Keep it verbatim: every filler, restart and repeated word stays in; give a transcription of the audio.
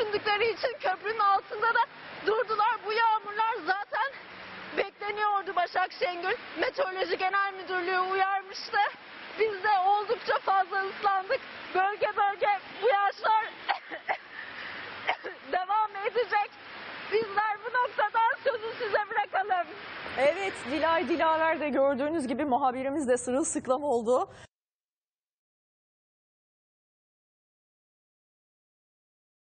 düşündükleri için köprünün altında da durdular. Bu yağmurlar zaten bekleniyordu. Başak Şengül Meteoroloji Genel Müdürlüğü uyarmıştı. Biz de oldukça fazla ıslandık. Bölge bölge bu yağışlar devam edecek. Bizler bu noktadan sözü size bırakalım. Evet, Dilay Dilaver de gördüğünüz gibi muhabirimiz de sırılsıklam oldu.